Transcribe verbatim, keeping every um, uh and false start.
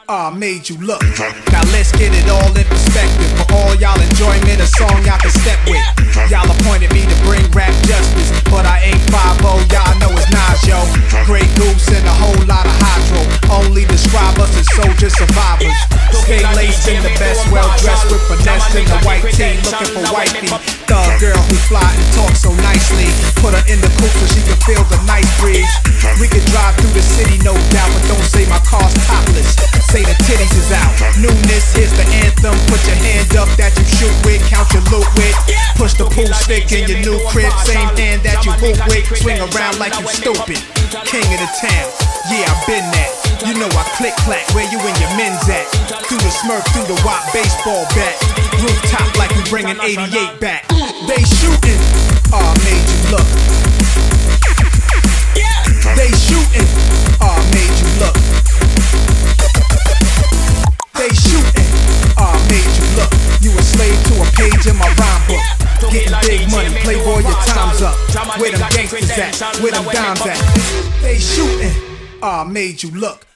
Ah, made you look. Now let's get it all in perspective. For all y'all enjoyment, a song y'all can step with. Y'all appointed me to bring rap justice, but I ain't five oh, y'all know it's Nas, yo. Grey Goose and a whole lot of hydro. Only describe us as soldier survivors. Stay laced in the best, well dressed with finesse in the white tee, looking for wifey. Thug girl who fly and talk so nicely. Put her in the coupe so she can feel the nice breeze. We could drive through the city, no doubt, but don't say my car's topless. Say the titties is out. Newness, here's the anthem. Put your hand up that you shoot with, count your loot with. Push the pool stick in your new crib, same hand that you hoop with. Swing around like you stupid. King of the town, yeah, I've been that. You know I click clack, where you and your men's at. Through the Smurf, through the Watt baseball bat. Rooftop like we bringing eighty-eight back. They shooting, ah, made you look. They shooting, ah, made you look. They shooting, ah, made you look. You a slave to a page in my rhyme book. Getting big money, playboy, your time's up. Where them gangsters at, where them dimes at. They shooting, ah, made you look.